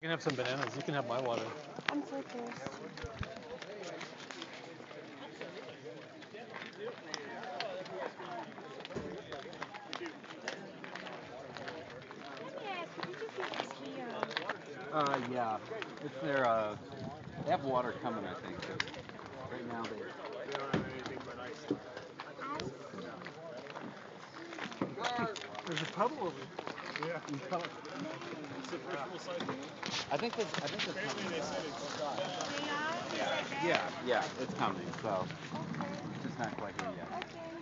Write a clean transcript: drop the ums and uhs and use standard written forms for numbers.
can have some bananas. You can have my water. I'm so thirsty. Yeah, could you just get this here? Yeah. It's their, they have water coming, I think. 'Cause right now they don't have anything but ice. There's a puddle over Yeah. It's the first full cycle. I think that's Apparently they said it's done. They are? Is yeah. that bad? Yeah, it's coming, so Okay. it's just not quite here yet. Okay.